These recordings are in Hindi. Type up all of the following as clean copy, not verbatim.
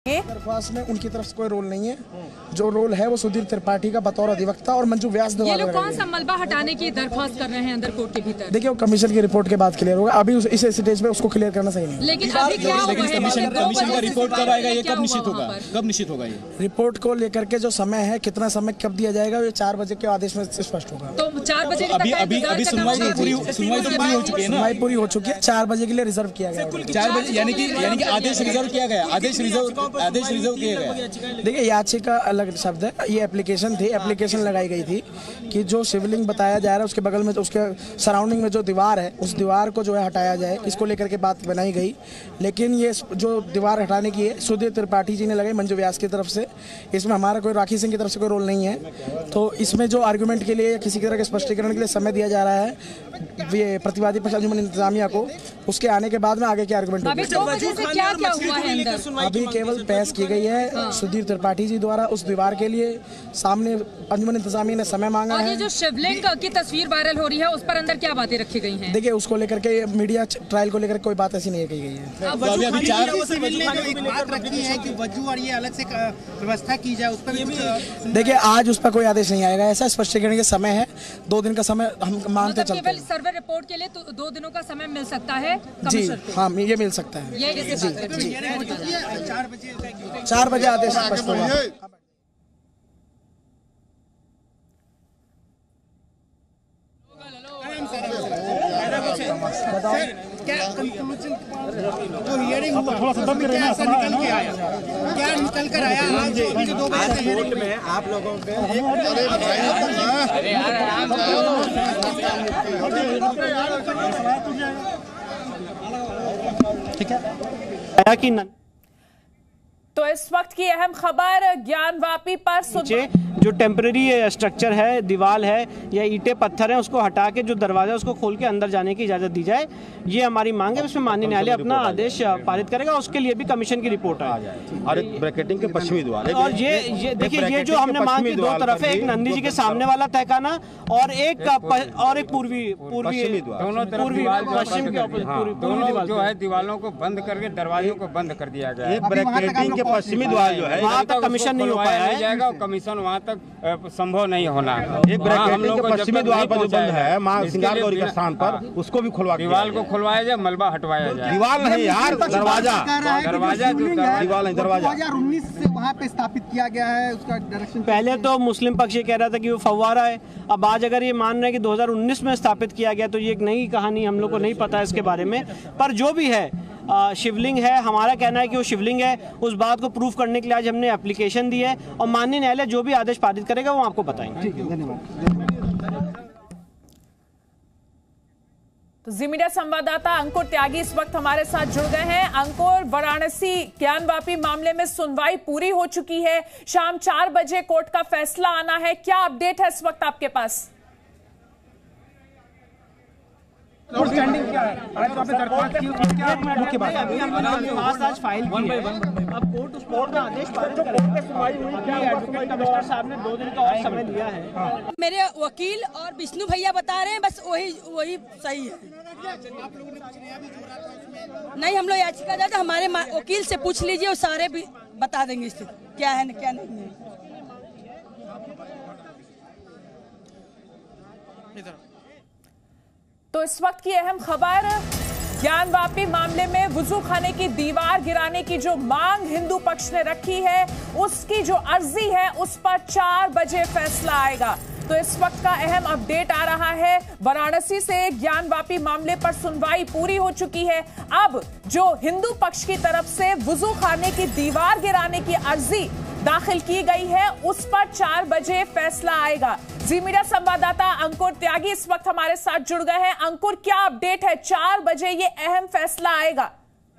दरख्वास्त में उनकी तरफ से कोई रोल नहीं है। जो रोल है वो सुधीर त्रिपाठी का बतौर अधिवक्ता और मंजू व्यास ये लोग कौन सा मलबा हटाने की दरख्वास्त कर रहे हैं अंदर कोर्ट के भीतर? देखिए वो कमीशन की रिपोर्ट के बाद क्लियर होगा, अभी इस स्टेज पे उसको क्लियर करना सही नहीं। लेकिन अभी क्या हुआ है? कमीशन का रिपोर्ट कब आएगा, ये कब निश्चित होगा? कब निश्चित होगा ये रिपोर्ट को लेकर के जो समय है, कितना समय कब दिया जाएगा, ये 4 बजे के आदेश में स्पष्ट होगा। तो 4 बजे अभी सुनवाई तो पूरी हो चुकी है ना? सुनवाई पूरी हो चुकी है, 4 बजे के लिए रिजर्व किया गया। 4 बजे यानी कि आदेश रिजर्व किया गया, आदेश रिजर्व किया गया। देखिए याचिका अलग शब्द है, ये एप्लीकेशन थी, एप्लीकेशन लगाई गई थी कि जो शिवलिंग बताया जा रहा है उसके बगल में उसके सराउंडिंग में जो दीवार है उस दीवार को जो है हटाया जाए, इसको लेकर के बात बनाई गई। लेकिन ये जो दीवार हटाने की है सुधीर त्रिपाठी जी ने लगाई मंजू व्यास की तरफ से, इसमें हमारा कोई राखी सिंह की तरफ से कोई रोल नहीं है। तो इसमें जो आर्गूमेंट के लिए या किसी तरह के स्पष्टीकरण के लिए समय दिया जा रहा है ये प्रतिवादी पक्ष अंजुमन इंतजामिया को, उसके आने के बाद में आगे के आर्गूमेंट क्या हुआ है अंदर? अभी केवल बहस की गई है सुधीर त्रिपाठी जी द्वारा उस दीवार के लिए, सामने अंजुमन इंतजामिया ने समय मांगा है। जो शिवलिंग की तस्वीर वायरल हो रही है उस पर अंदर क्या बातें रखी गई हैं? देखिए उसको लेकर के मीडिया ट्रायल को लेकर कोई बात ऐसी नहीं कही गई है। वजू और ये अलग से व्यवस्था की जाए उस पर देखिए आज उस पर कोई आदेश नहीं आएगा, ऐसा स्पष्टीकरण के समय है, 2 दिन का समय हम मानते चलते हैं। सर्वे रिपोर्ट के लिए तो 2 दिनों का समय मिल सकता है जी, हाँ ये मिल सकता है। ये 4 बजे आदेश स्पष्ट होगा। जो हियरिंग हुआ थोड़ा सा दम क्या ऐसा निकल के आया, क्या निकल कर आया आज 2 बजे हियरिंग में आप लोगों पे? ठीक है कि तो इस वक्त की अहम खबर ज्ञानवापी पर जो टेम्पररी स्ट्रक्चर है, दीवार है या ईंटें पत्थर हैं, उसको हटा के जो दरवाजा उसको खोल के अंदर जाने की इजाजत दी जाए, ये हमारी मांग है। इसमें माननीय न्यायालय अपना आदेश पारित करेगा, उसके लिए भी कमीशन की रिपोर्ट आ जाए। और एक ब्रैकेटिंग के पश्चिमी द्वार, और ये देखिए ये जो हमने मांग की 2 तरफ है, एक नंदी जी के सामने वाला तहखाना और एक पूर्वी पश्चिम के दोनों जो है दीवारों को बंद करके दरवाजों को बंद कर दिया गया है। ब्रैकेटिंग के पश्चिमी द्वार जो है वहाँ तक कमीशन नहीं हो पाया है, जाएगा कमीशन वहाँ तक संभव नहीं होना। एक ब्रैकेटिंग के पश्चिमी द्वार पर जो बंद है मां सिंगार गौरी के स्थान पर, उसको भी खुलवा, दीवार को खुलवाया जाए, मलबा हटवाया जाए। दीवार नहीं यार, दरवाजा दीवार नहीं, दरवाजा 2019 से वहाँ पे स्थापित किया गया है। उसका डायरेक्शन पहले तो मुस्लिम पक्ष ये कह रहा था कि वो फव्वारा है, अब आज अगर ये मान रहे हैं कि 2019 में स्थापित किया गया तो ये एक नई कहानी, हम लोग को नहीं पता इसके बारे में। पर जो भी है शिवलिंग है, हमारा कहना है कि वो शिवलिंग है। उस बात को प्रूफ करने के लिए आज हमने एप्लीकेशन दी है और माननीय न्यायालय जो भी आदेश पारित करेगा वो आपको बताएंगे। तो जी मीडिया संवाददाता अंकुर त्यागी इस वक्त हमारे साथ जुड़ गए हैं। अंकुर, वाराणसी ज्ञानवापी मामले में सुनवाई पूरी हो चुकी है, शाम 4 बजे कोर्ट का फैसला आना है, क्या अपडेट है इस वक्त आपके पास? स्टैंडिंग क्या है? आज आपने दरख्वास्त की, क्या मुख्य बात आज फाइल की है, अब कोर्ट उस कोर्ट का आदेश पारित करेगा। सुनवाई हुई, क्या एडवोकेट कमिश्नर साहब ने 2 दिन का और समय दिया है। मेरे वकील और विष्णु भैया बता रहे हैं बस वही सही है। नहीं, हम लोग याचिका जाते, हमारे वकील से पूछ लीजिए, वो सारे भी बता देंगे स्थिति क्या है क्या नहीं है। तो इस वक्त की अहम खबर, ज्ञानवापी मामले में वुजू खाने की दीवार गिराने की जो मांग हिंदू पक्ष ने रखी है, उसकी जो अर्जी है उस पर 4 बजे फैसला आएगा। तो इस वक्त का अहम अपडेट आ रहा है, वाराणसी से ज्ञानवापी मामले पर सुनवाई पूरी हो चुकी है। अब जो हिंदू पक्ष की तरफ से वुजू खाने की दीवार गिराने की अर्जी दाखिल की गई है, उस पर 4 बजे फैसला आएगा। जी मीडिया संवाददाता अंकुर त्यागी इस वक्त हमारे साथ जुड़ गए हैं। अंकुर, क्या अपडेट है? 4 बजे ये अहम फैसला आएगा।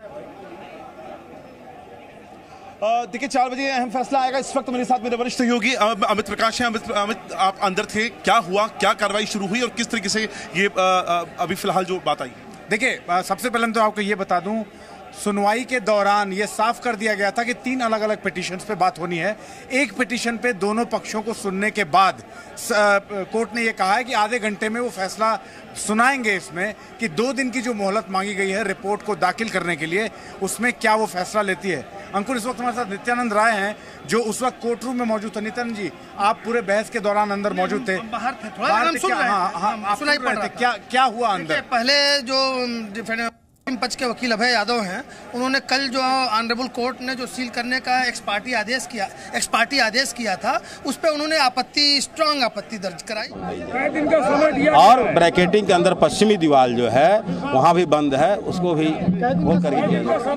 देखिए 4 बजे अहम फैसला आएगा। इस वक्त मेरे साथ मेरे वरिष्ठ सहयोगी अमित प्रकाश हैं। अमित, आप अंदर थे, क्या हुआ, क्या कार्रवाई शुरू हुई और किस तरीके से ये अभी फिलहाल जो बात आई? देखिए सबसे पहले तो आपको ये बता दूं सुनवाई के दौरान ये साफ कर दिया गया था कि 3 अलग अलग पिटीशंस पे बात होनी है। एक पिटीशन पे दोनों पक्षों को सुनने के बाद कोर्ट ने ये कहा है कि आधे घंटे में वो फैसला सुनाएंगे इसमें कि 2 दिन की जो मोहलत मांगी गई है रिपोर्ट को दाखिल करने के लिए, उसमें क्या वो फैसला लेती है। अंकुर, इस वक्त हमारे साथ नित्यानंद राय हैं जो उस वक्त कोर्ट रूम में मौजूद थे। नित्यानंद जी, आप पूरे बहस के दौरान अंदर मौजूद थे, बाहर थे, थोड़ा सुन रहे हैं, सुनाई पड़ रहा है। क्या हुआ अंदर? पहले जो पक्ष के वकील अभय यादव हैं, उन्होंने कल जो ऑनरेबल कोर्ट ने जो सील करने का एक्सपार्टी आदेश किया था, उस पर उन्होंने स्ट्रांग आपत्ति दर्ज कराई। और ब्रैकेटिंग के अंदर पश्चिमी दीवार जो है वहाँ भी बंद है, उसको भी वो करके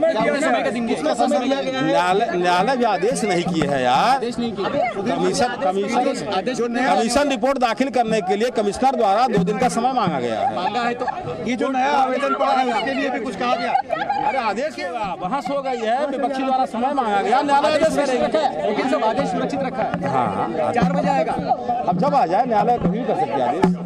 न्यायालय भी आदेश नहीं किए है यार। कमीशन रिपोर्ट दाखिल करने के लिए कमिश्नर द्वारा 2 दिन का समय मांगा गया है। तो ये जो नया आवेदन पड़ा है उसके लिए कुछ कहा गया? अरे आदेश बहस हो गई है, विपक्षी द्वारा समय मांगा गया, न्यायालय आदेश करेगा। लेकिन सब आदेश सुरक्षित रखा है। हाँ, 4 बजे आएगा। अब जब आ जाए न्यायालय कभी भी कर सकते हैं आदेश।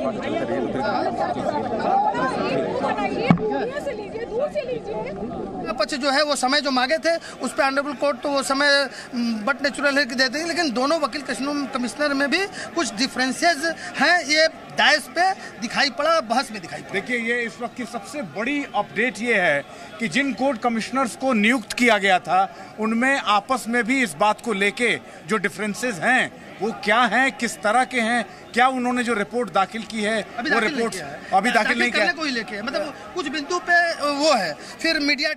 पक्ष जो है वो समय जो मांगे थे उस पर ऑनरेबल कोर्ट तो वो समय बट नेचुरल है कि देते हैं, लेकिन दोनों वकील कमिश्नर में भी कुछ डिफरेंसेस हैं। ये डायस पे दिखाई पड़ा, बहस में दिखाई पड़ा। देखिए, ये इस वक्त की सबसे बड़ी अपडेट ये है कि जिन कोर्ट कमिश्नर्स को नियुक्त किया गया था उनमें आपस में भी इस बात को लेके जो डिफरेंसेस हैं वो क्या हैं, किस तरह के हैं, क्या उन्होंने जो रिपोर्ट दाखिल की है वो रिपोर्ट अभी दाखिल नहीं किया, कोई लेके मतलब कुछ बिंदु पे वो है। फिर मीडिया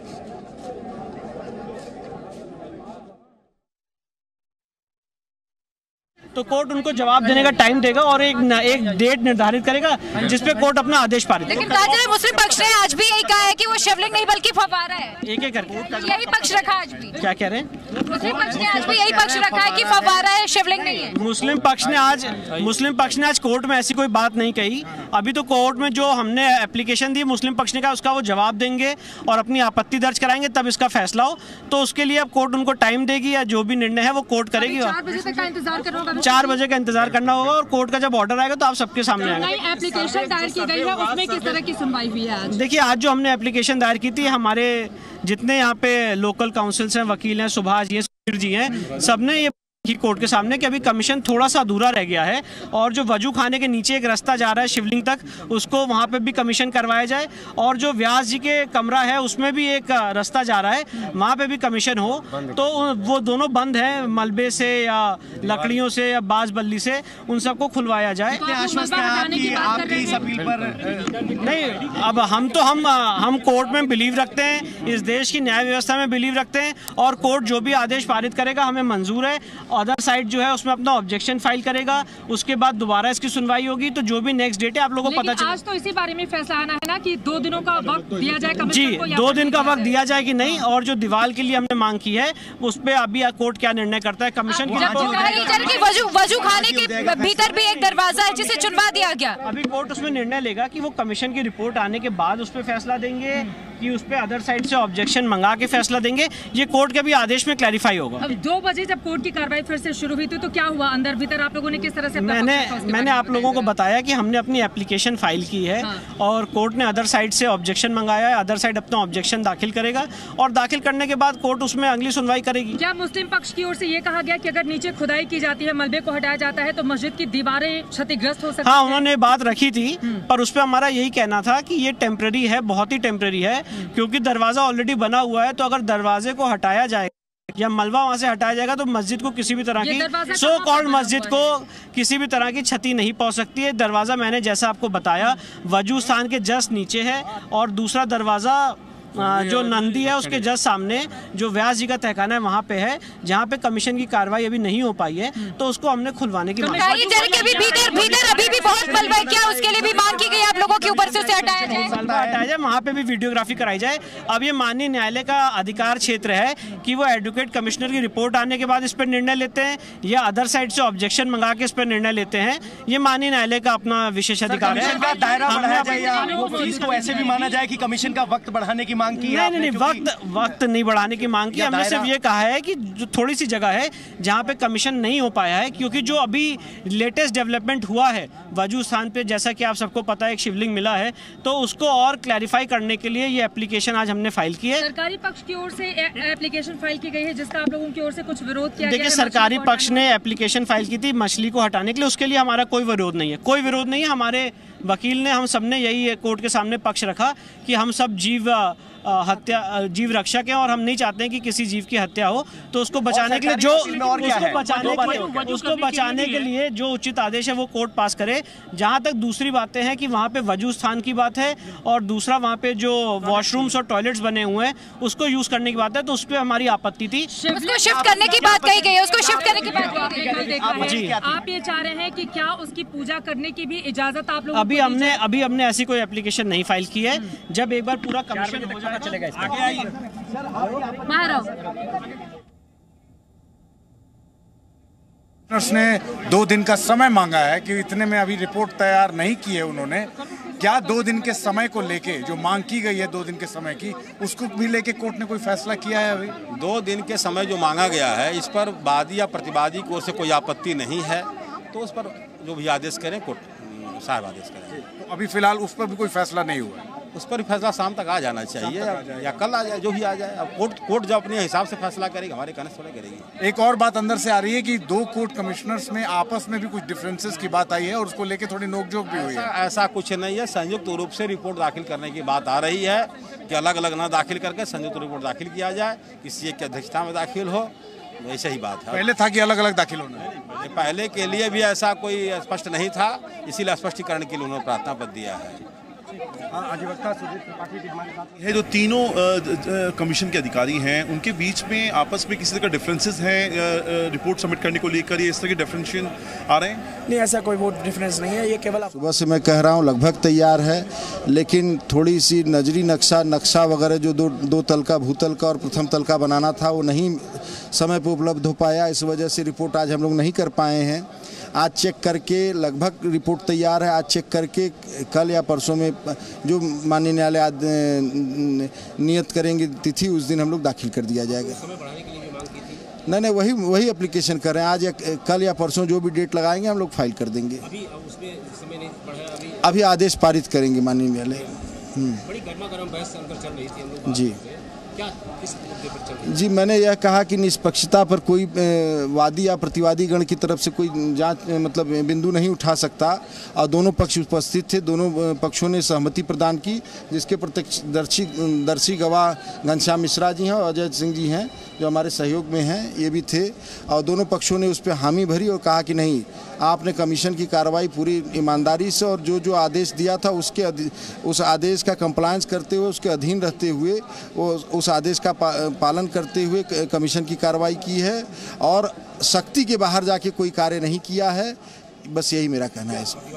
तो कोर्ट उनको जवाब देने का टाइम देगा और एक डेट निर्धारित करेगा जिसपे कोर्ट अपना आदेश पारित करेगा। लेकिन काजल, मुस्लिम पक्ष ने आज भी यही कहा है कि वो शिवलिंग नहीं बल्कि फव्वारा है। एक करके यही पक्ष रखा आज भी। क्या कह रहे हैं? मुस्लिम पक्ष ने आज भी यही पक्ष रखा है कि फव्वारा है, शिवलिंग नहीं है। मुस्लिम पक्ष ने आज कोर्ट में ऐसी कोई बात नहीं कही। अभी तो कोर्ट में जो हमने एप्लीकेशन दी मुस्लिम पक्ष ने कहा उसका वो जवाब देंगे और अपनी आपत्ति दर्ज कराएंगे, तब इसका फैसला हो। तो उसके लिए अब कोर्ट उनको टाइम देगी या जो भी निर्णय है वो कोर्ट करेगी। 4 बजे तक का इंतजार करना, 4 बजे का इंतजार करना होगा और कोर्ट का जब ऑर्डर आएगा तो आप सबके सामने आएगा। नई एप्लीकेशन दायर की गई है, उसमें किस तरह की सुनवाई हुई है आज? देखिए, आज जो हमने एप्लीकेशन दायर की थी, हमारे जितने यहाँ पे लोकल काउंसिल्स हैं, वकील हैं, सुभाष जी हैं, सबने ये की कोर्ट के सामने कि अभी कमीशन थोड़ा सा अधूरा रह गया है और जो वजू खाने के नीचे एक रास्ता जा रहा है शिवलिंग तक, उसको वहाँ पे भी कमीशन करवाया जाए और जो व्यास जी के कमरा है उसमें भी एक रास्ता जा रहा है, वहाँ पे भी कमीशन हो। तो वो दोनों बंद है, मलबे से या लकड़ियों से या बाज बल्ली से, उन सबको खुलवाया जाए। नहीं, अब हम कोर्ट में बिलीव रखते हैं, इस देश की न्याय व्यवस्था में बिलीव रखते हैं और कोर्ट जो भी आदेश पारित करेगा हमें मंजूर है। अदर साइड जो है उसमें अपना ऑब्जेक्शन फाइल करेगा, उसके बाद दोबारा इसकी सुनवाई होगी। तो जो भी नेक्स्ट डेट है आप लोगों को पता चलेगा। आज तो इसी बारे में फैसला आना है ना कि 2 दिनों का वक्त दिया जाए जी, 2 दिन का वक्त दिया जाए कि नहीं, और जो दीवार के लिए हमने मांग की है उस पर अभी कोर्ट क्या निर्णय करता है। कमीशन वजू खाने के भीतर भी एक दरवाजा है जिसे चुनवा दिया गया। अभी कोर्ट उसमें निर्णय लेगा कि वो कमीशन की रिपोर्ट आने के बाद उस पर फैसला देंगे कि उस पर अदर साइड से ऑब्जेक्शन मंगा के फैसला देंगे। ये कोर्ट के भी आदेश में क्लैरिफाई होगा। अब 2 बजे जब कोर्ट की कार्रवाई फिर से शुरू हुई थी तो क्या हुआ अंदर भीतर, आप लोगों ने किस तरह से? मैंने आप लोगों को बताया कि हमने अपनी एप्लीकेशन फाइल की है और कोर्ट ने अदर साइड से ऑब्जेक्शन मंगाया है। अदर साइड अपना ऑब्जेक्शन दाखिल करेगा और दाखिल करने के बाद कोर्ट उसमें अगली सुनवाई करेगी। क्या मुस्लिम पक्ष की ओर से ये कहा गया कि अगर नीचे खुदाई की जाती है, मलबे को हटाया जाता है तो मस्जिद की दीवारें क्षतिग्रस्त हो सकती है? हाँ, उन्होंने बात रखी थी, पर उस पर हमारा यही कहना था कि ये टेम्पररी है, बहुत ही टेम्पररी है, क्योंकि दरवाजा ऑलरेडी बना हुआ है। तो अगर दरवाजे को हटाया जाए या मलबा वहां से हटाया जाएगा तो मस्जिद को किसी भी तरह की सो कॉल्ड मस्जिद को किसी भी तरह की क्षति नहीं पहुंच सकती है। दरवाजा मैंने जैसा आपको बताया वजू स्थान के जस्ट नीचे है और दूसरा दरवाजा जो नंदी है उसके जस्ट सामने जो व्यास जी का तहखाना है वहाँ पे है, जहाँ पे कमीशन की कार्रवाई अभी नहीं हो पाई है, तो उसको हमने खुलवाने की मांग की। भीतर अभी भी बहुत मलबा है, क्या उसके लिए भी मांग की गई आप लोगों के ऊपर से उसे हटाया जाए? वहाँ पे भी वीडियोग्राफी कराई जाए। अब ये माननीय न्यायालय का अधिकार क्षेत्र है कि वो एडवोकेट कमिश्नर की रिपोर्ट आने के बाद इस पर निर्णय लेते हैं या अदर साइड से ऑब्जेक्शन मंगा के इस पर निर्णय लेते हैं। ये माननीय न्यायालय का अपना विशेष अधिकार है। दायरा बढ़ाया जाए या चीज को ऐसे भी माना जाए कि कमीशन का वक्त बढ़ाने की मांग की है? नहीं, वक्त नहीं बढ़ाने की मांग की। हमने सिर्फ ये कहा है कि जो थोड़ी सी जगह है जहाँ पे कमीशन नहीं हो पाया है, क्योंकि जो अभी लेटेस्ट डेवलपमेंट हुआ है वजू स्थान पे, जैसा कि आप सबको पता है एक शिवलिंग मिला है, तो उसको और क्लैरिफाई करने के लिए ये एप्लीकेशन आज हमने फाइल की है। सरकारी पक्ष की ओर से एप्लीकेशन फाइल की गई है, जिसका आप लोगों की ओर से कुछ विरोध किया गया है? देखिए, सरकारी पक्ष ने एप्लीकेशन फाइल की थी मछली को हटाने के लिए, उसके लिए हमारा कोई विरोध नहीं है, कोई विरोध नहीं है। हमारे वकील ने, हम सब ने यही कोर्ट के सामने पक्ष रखा कि हम सब जीव रक्षक हैं और हम नहीं चाहते हैं कि किसी जीव की हत्या हो, तो उसको बचाने के लिए बचाने के लिए जो उचित आदेश है वो कोर्ट पास करे। जहां तक दूसरी बातें हैं कि वहां पे वजू स्थान की बात है और दूसरा वहां पे जो वॉशरूम्स और टॉयलेट्स बने हुए हैं उसको यूज करने की बात है, तो उस पर हमारी आपत्ति थी। उसको शिफ्ट करने की बात कही गई है, उसको शिफ्ट करने की बात कही गई है। आप ये चाह रहे हैं कि क्या उसकी पूजा करने की भी इजाजत आप लोग? अभी हमने ऐसी कोई एप्लीकेशन नहीं फाइल की है। जब एक बार पूरा कमीशन हो जाएगा चलेगा। आगे आइए। ने 2 दिन का समय मांगा है कि इतने में अभी रिपोर्ट तैयार नहीं की है उन्होंने। क्या 2 दिन के समय को लेके जो मांग की गई है 2 दिन के समय की, उसको भी लेके कोर्ट ने कोई फैसला किया है? अभी 2 दिन के समय जो मांगा गया है, इस पर वादी या प्रतिवादी की ओर से कोई आपत्ति नहीं है, तो उस पर जो भी आदेश करें कोर्ट साहब आदेश करें। तो अभी फिलहाल उस पर भी कोई फैसला नहीं हुआ है? उस पर भी फैसला शाम तक आ जाना चाहिए या कल आ जाए, जो भी आ जाए। अब कोर्ट जो अपने हिसाब से फैसला करेगी, हमारे कहने से थोड़ा करेगी। एक और बात अंदर से आ रही है कि 2 कोर्ट कमिश्नर्स में आपस में भी कुछ डिफरेंसेस की बात आई है और उसको लेके थोड़ी नोकझोंक भी हुई है। ऐसा कुछ नहीं है, संयुक्त रूप से रिपोर्ट दाखिल करने की बात आ रही है कि अलग अलग ना दाखिल करके संयुक्त रिपोर्ट दाखिल किया जाए, किसी एक की अध्यक्षता में दाखिल हो, ऐसा ही बात है। पहले था कि अलग अलग दाखिल होना है, पहले के लिए भी ऐसा कोई स्पष्ट नहीं था, इसीलिए स्पष्टीकरण के लिए उन्होंने प्रार्थना पत्र दिया है। ये जो तीनों कमीशन के अधिकारी हैं, उनके बीच में आपस में किसी तरह का डिफरेंसेस हैं रिपोर्ट सबमिट करने को लेकर, ये इस तरह के डिफरेंशिएशन आ रहे हैं? नहीं, ऐसा कोई वो डिफरेंस नहीं है। ये केवल सुबह से मैं कह रहा हूँ लगभग तैयार है, लेकिन थोड़ी सी नजरी नक्शा वगैरह जो 2 तल का भूतल का और प्रथम तल का बनाना था वो नहीं समय पर उपलब्ध हो पाया। इस वजह से रिपोर्ट आज हम लोग नहीं कर पाए हैं। आज चेक करके लगभग रिपोर्ट तैयार है। आज चेक करके कल या परसों में जो माननीय न्यायालय आज नियत करेंगे तिथि, उस दिन हम लोग दाखिल कर दिया जाएगा। नहीं, वही एप्लीकेशन कर रहे हैं। आज या कल या परसों जो भी डेट लगाएंगे हम लोग फाइल कर देंगे। अभी आदेश पारित करेंगे माननीय न्यायालय। बड़ी गर्मा-गर्म बहस अंदर चल रही थी जी। जी, मैंने यह कहा कि निष्पक्षता पर कोई वादी या प्रतिवादी गण की तरफ से कोई जांच मतलब बिंदु नहीं उठा सकता, और दोनों पक्ष उपस्थित थे। दोनों पक्षों ने सहमति प्रदान की, जिसके प्रत्यक्षदर्शी गवाह घनश्याम मिश्रा जी हैं और अजय सिंह जी हैं जो हमारे सहयोग में हैं, ये भी थे। और दोनों पक्षों ने उस पर हामी भरी और कहा कि नहीं, आपने कमीशन की कार्रवाई पूरी ईमानदारी से और जो आदेश दिया था उस आदेश का कंप्लायंस करते हुए, उसके अधीन रहते हुए, उस आदेश का पालन करते हुए कमीशन की कार्रवाई की है और शक्ति के बाहर जाके कोई कार्य नहीं किया है। बस यही मेरा कहना है इसमें।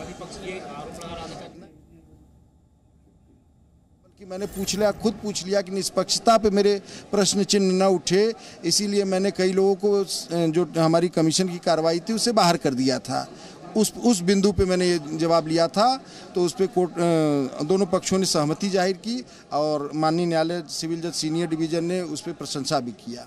कि मैंने खुद पूछ लिया कि निष्पक्षता पे मेरे प्रश्न चिन्ह न उठे, इसीलिए मैंने कई लोगों को जो हमारी कमीशन की कार्रवाई थी उससे बाहर कर दिया था। उस बिंदु पे मैंने ये जवाब लिया था, तो उस पे कोर्ट दोनों पक्षों ने सहमति जाहिर की और माननीय न्यायालय सिविल जज सीनियर डिवीजन ने उस पे प्रशंसा भी किया।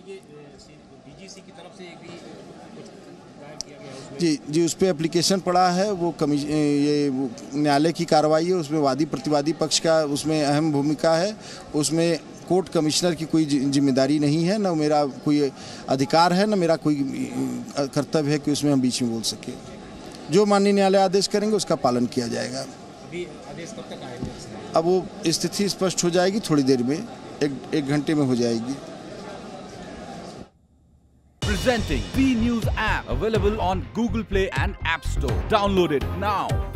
जी, उस पर एप्लीकेशन पड़ा है। वो न्यायालय की कार्रवाई है, उसमें वादी प्रतिवादी पक्ष का उसमें अहम भूमिका है। उसमें कोर्ट कमिश्नर की कोई जिम्मेदारी नहीं है, न मेरा कोई अधिकार है, न मेरा कोई कर्तव्य है कि उसमें हम बीच में बोल सके। जो माननीय न्यायालय आदेश करेंगे उसका पालन किया जाएगा। अभी आदेश कब तक आएगा? अब वो स्थिति स्पष्ट हो जाएगी थोड़ी देर में, एक घंटे में हो जाएगी। Presenting B News app, available on Google Play and App Store. Download it now.